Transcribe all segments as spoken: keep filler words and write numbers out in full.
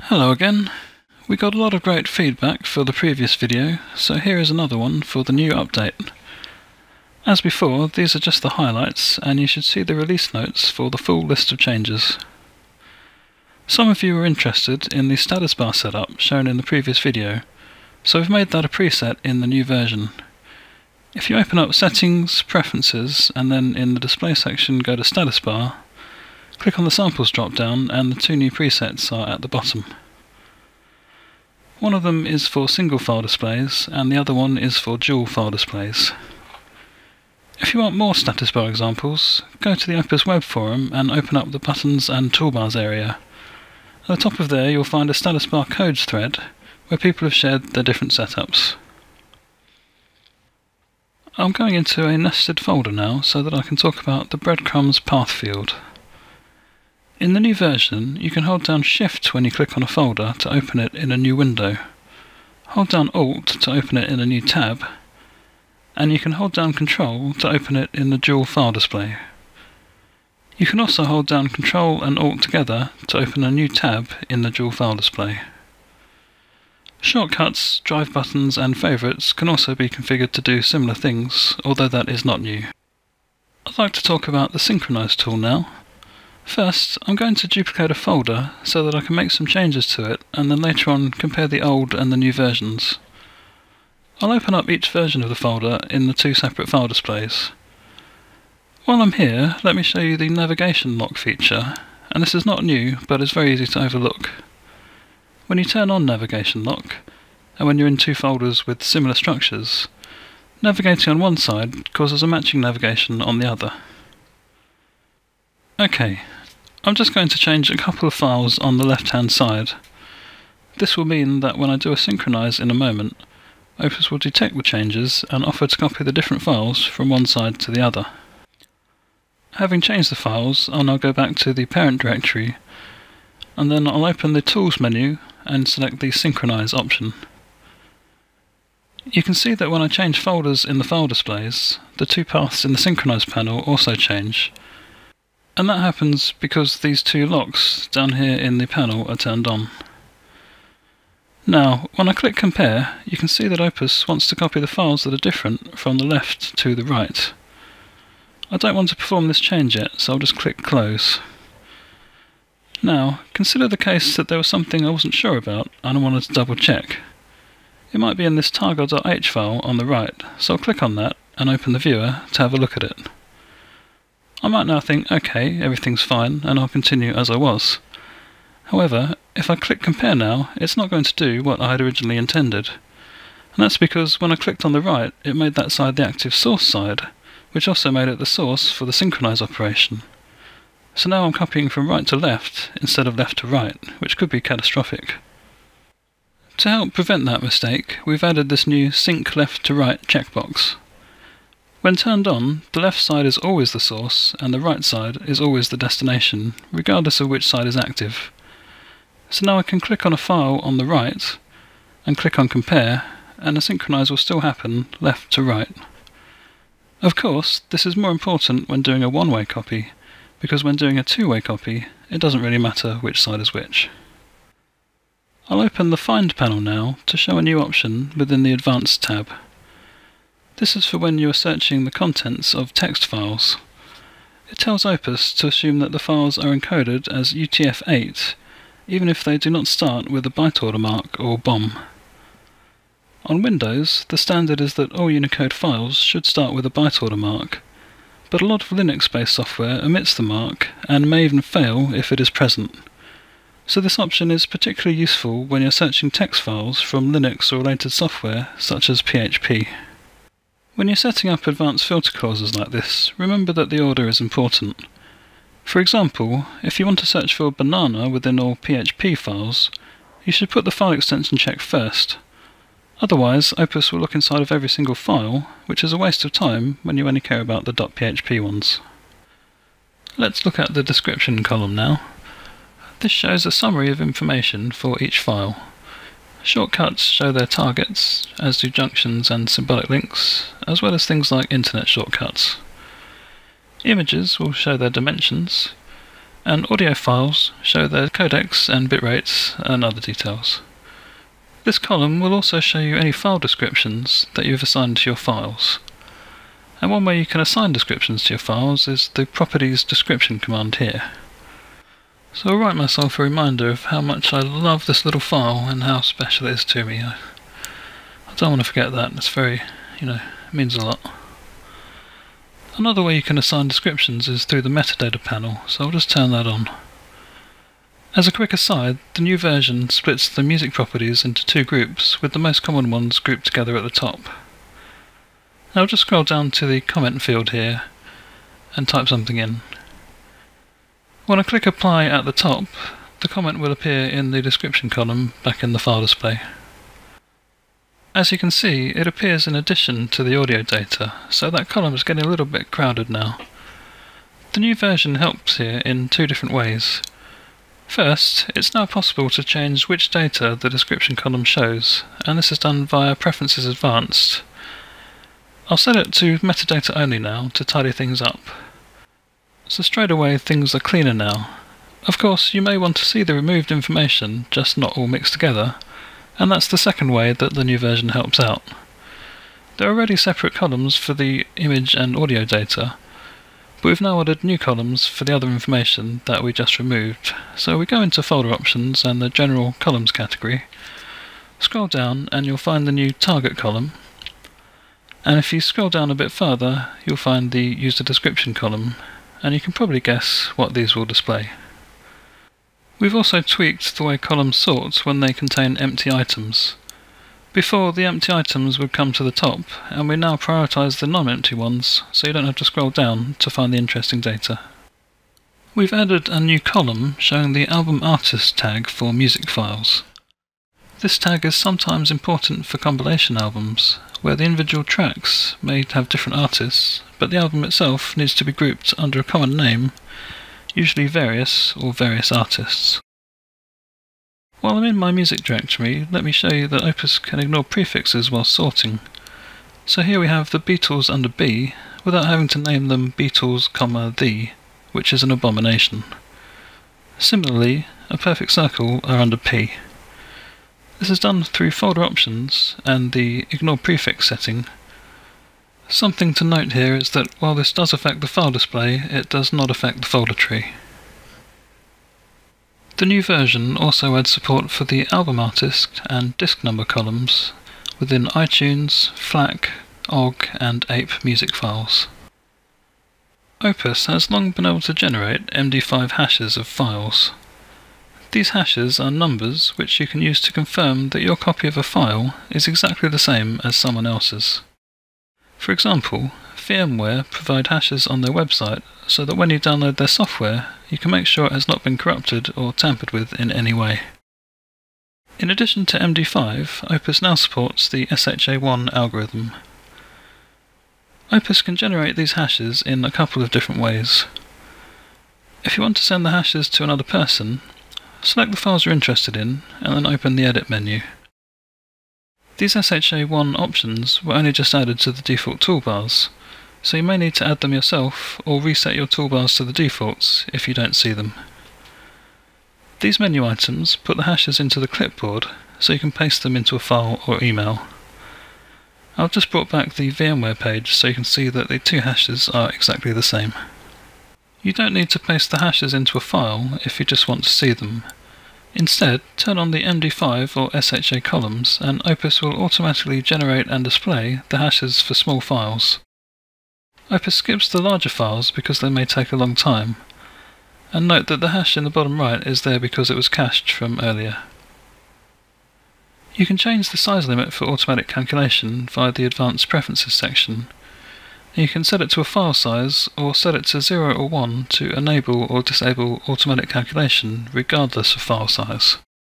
Hello again. We got a lot of great feedback for the previous video, so here is another one for the new update. As before, these are just the highlights, and you should see the release notes for the full list of changes. Some of you were interested in the status bar setup shown in the previous video, so we've made that a preset in the new version. If you open up Settings, Preferences, and then in the Display section go to Status Bar, click on the Samples drop-down and the two new presets are at the bottom. One of them is for single file displays and the other one is for dual file displays. If you want more status bar examples, go to the Opus web forum and open up the Buttons and Toolbars area. At the top of there you'll find a status bar codes thread where people have shared their different setups. I'm going into a nested folder now so that I can talk about the breadcrumbs path field. In the new version, you can hold down Shift when you click on a folder to open it in a new window. Hold down Alt to open it in a new tab, and you can hold down Control to open it in the dual file display. You can also hold down Control and Alt together to open a new tab in the dual file display. Shortcuts, drive buttons and favourites can also be configured to do similar things, although that is not new. I'd like to talk about the Synchronize tool now. First, I'm going to duplicate a folder so that I can make some changes to it and then later on compare the old and the new versions. I'll open up each version of the folder in the two separate file displays. While I'm here, let me show you the navigation lock feature, and this is not new but it's very easy to overlook. When you turn on navigation lock, and when you're in two folders with similar structures, navigating on one side causes a matching navigation on the other. Okay, I'm just going to change a couple of files on the left hand side. This will mean that when I do a synchronize in a moment, Opus will detect the changes and offer to copy the different files from one side to the other. Having changed the files, I'll now go back to the parent directory, and then I'll open the Tools menu and select the Synchronize option. You can see that when I change folders in the file displays, the two paths in the Synchronize panel also change. And that happens because these two locks down here in the panel are turned on. Now, when I click Compare, you can see that Opus wants to copy the files that are different from the left to the right. I don't want to perform this change yet, so I'll just click Close. Now, consider the case that there was something I wasn't sure about and I wanted to double check. It might be in this target.h file on the right, so I'll click on that and open the viewer to have a look at it. I might now think, okay, everything's fine, and I'll continue as I was. However, if I click Compare now, it's not going to do what I had originally intended. And that's because when I clicked on the right, it made that side the active source side, which also made it the source for the synchronize operation. So now I'm copying from right to left instead of left to right, which could be catastrophic. To help prevent that mistake, we've added this new Sync Left to Right checkbox. When turned on, the left side is always the source and the right side is always the destination, regardless of which side is active. So now I can click on a file on the right and click on Compare, and a synchronize will still happen left to right. Of course, this is more important when doing a one-way copy, because when doing a two-way copy, it doesn't really matter which side is which. I'll open the Find panel now to show a new option within the Advanced tab. This is for when you are searching the contents of text files. It tells Opus to assume that the files are encoded as U T F eight, even if they do not start with a byte order mark or B O M. On Windows, the standard is that all Unicode files should start with a byte order mark, but a lot of Linux-based software omits the mark and may even fail if it is present. So this option is particularly useful when you're searching text files from Linux or related software such as P H P. When you're setting up advanced filter clauses like this, remember that the order is important. For example, if you want to search for banana within all P H P files, you should put the file extension check first. Otherwise, Opus will look inside of every single file, which is a waste of time when you only care about the .php ones. Let's look at the description column now. This shows a summary of information for each file. Shortcuts show their targets, as do junctions and symbolic links, as well as things like internet shortcuts. Images will show their dimensions, and audio files show their codecs and bit rates and other details. This column will also show you any file descriptions that you've assigned to your files. And one way you can assign descriptions to your files is the properties description command here. So I'll write myself a reminder of how much I love this little file and how special it is to me. I, I don't want to forget that. It's very, you know, it means a lot. Another way you can assign descriptions is through the metadata panel, so I'll just turn that on. As a quick aside, the new version splits the music properties into two groups, with the most common ones grouped together at the top. Now I'll just scroll down to the comment field here and type something in. When I click apply at the top, the comment will appear in the description column back in the file display. As you can see, it appears in addition to the audio data, so that column is getting a little bit crowded now. The new version helps here in two different ways. First, it's now possible to change which data the description column shows, and this is done via Preferences Advanced. I'll set it to metadata only now to tidy things up. So straight away things are cleaner now. Of course, you may want to see the removed information, just not all mixed together, and that's the second way that the new version helps out. There are already separate columns for the image and audio data, but we've now added new columns for the other information that we just removed. So we go into Folder Options and the General Columns category, scroll down and you'll find the new Target column, and if you scroll down a bit further you'll find the User Description column, and you can probably guess what these will display. We've also tweaked the way columns sort when they contain empty items. Before, the empty items would come to the top, and we now prioritise the non-empty ones, so you don't have to scroll down to find the interesting data. We've added a new column showing the album artist tag for music files. This tag is sometimes important for compilation albums, where the individual tracks may have different artists, but the album itself needs to be grouped under a common name, usually various or various artists. While I'm in my music directory, let me show you that Opus can ignore prefixes while sorting. So here we have the Beatles under B, without having to name them Beatles, the, which is an abomination. Similarly, a perfect circle are under P. This is done through Folder Options and the Ignore Prefix setting. Something to note here is that while this does affect the file display, it does not affect the folder tree. The new version also adds support for the album artist and disc number columns within iTunes, FLAC, O G and A P E music files. Opus has long been able to generate M D five hashes of files. These hashes are numbers which you can use to confirm that your copy of a file is exactly the same as someone else's. For example, VMware provide hashes on their website so that when you download their software, you can make sure it has not been corrupted or tampered with in any way. In addition to M D five, Opus now supports the S H A one algorithm. Opus can generate these hashes in a couple of different ways. If you want to send the hashes to another person, select the files you're interested in and then open the Edit menu. These S H A one options were only just added to the default toolbars, so you may need to add them yourself or reset your toolbars to the defaults if you don't see them. These menu items put the hashes into the clipboard so you can paste them into a file or email. I've just brought back the VMware page so you can see that the two hashes are exactly the same. You don't need to paste the hashes into a file if you just want to see them. Instead, turn on the M D five or S H A columns and Opus will automatically generate and display the hashes for small files. Opus skips the larger files because they may take a long time, and note that the hash in the bottom right is there because it was cached from earlier. You can change the size limit for automatic calculation via the Advanced Preferences section. You can set it to a file size or set it to zero or one to enable or disable automatic calculation regardless of file size.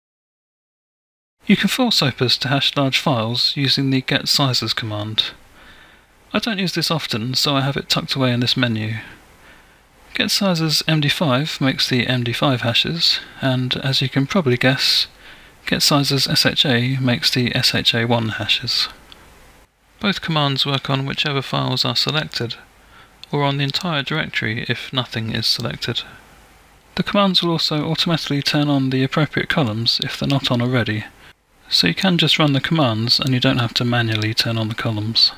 You can force Opus to hash large files using the Get Sizes command. I don't use this often, so I have it tucked away in this menu. Get Sizes M D five makes the M D five hashes, and as you can probably guess, Get Sizes S H A makes the S H A one hashes. Both commands work on whichever files are selected, or on the entire directory if nothing is selected. The commands will also automatically turn on the appropriate columns if they're not on already, so you can just run the commands and you don't have to manually turn on the columns.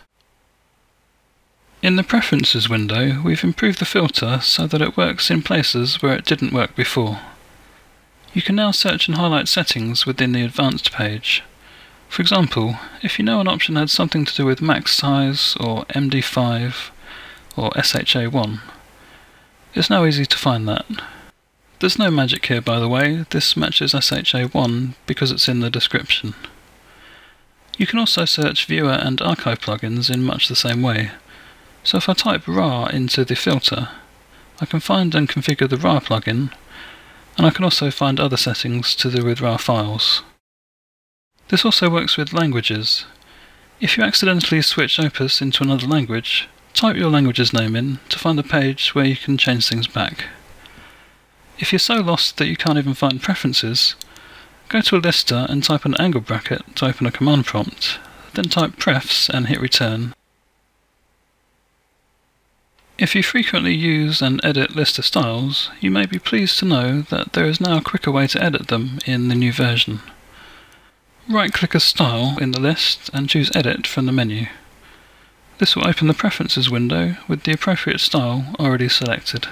In the Preferences window, we've improved the filter so that it works in places where it didn't work before. You can now search and highlight settings within the Advanced page. For example, if you know an option had something to do with max size, or M D five, or S H A one, it's now easy to find that. There's no magic here, by the way. This matches S H A one because it's in the description. You can also search Viewer and Archive plugins in much the same way. So if I type R A R into the filter, I can find and configure the R A R plugin, and I can also find other settings to do with R A R files. This also works with languages. If you accidentally switch Opus into another language, type your language's name in to find a page where you can change things back. If you're so lost that you can't even find preferences, go to a lister and type an angle bracket to open a command prompt, then type prefs and hit return. If you frequently use and edit lister styles, you may be pleased to know that there is now a quicker way to edit them in the new version. Right-click a style in the list and choose Edit from the menu. This will open the Preferences window with the appropriate style already selected.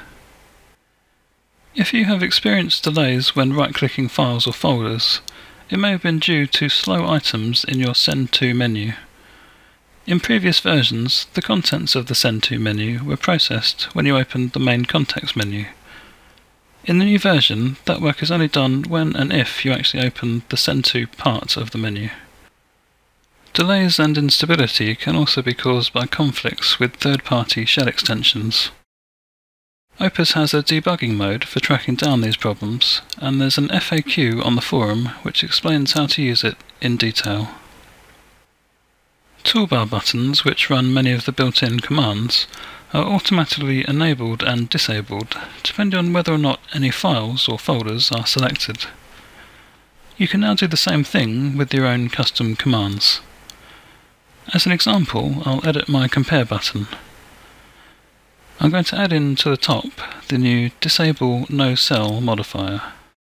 If you have experienced delays when right-clicking files or folders, it may have been due to slow items in your Send To menu. In previous versions, the contents of the Send To menu were processed when you opened the main context menu. In the new version, that work is only done when and if you actually open the Send To part of the menu. Delays and instability can also be caused by conflicts with third-party shell extensions. Opus has a debugging mode for tracking down these problems, and there's an F A Q on the forum which explains how to use it in detail. Toolbar buttons, which run many of the built-in commands, are automatically enabled and disabled depending on whether or not any files or folders are selected. You can now do the same thing with your own custom commands. As an example, I'll edit my Compare button. I'm going to add in to the top the new Disable No Cell modifier.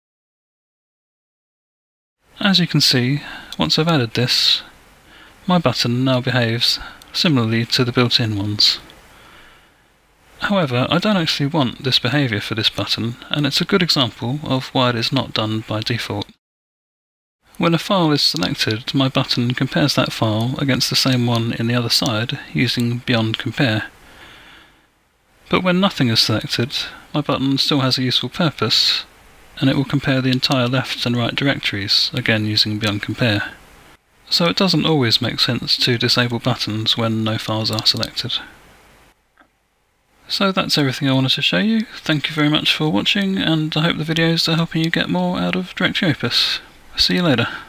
As you can see, once I've added this, my button now behaves similarly to the built-in ones. However, I don't actually want this behaviour for this button, and it's a good example of why it is not done by default. When a file is selected, my button compares that file against the same one in the other side using Beyond Compare. But when nothing is selected, my button still has a useful purpose, and it will compare the entire left and right directories, again using Beyond Compare. So it doesn't always make sense to disable buttons when no files are selected. So that's everything I wanted to show you. Thank you very much for watching, and I hope the videos are helping you get more out of Directory Opus. See you later.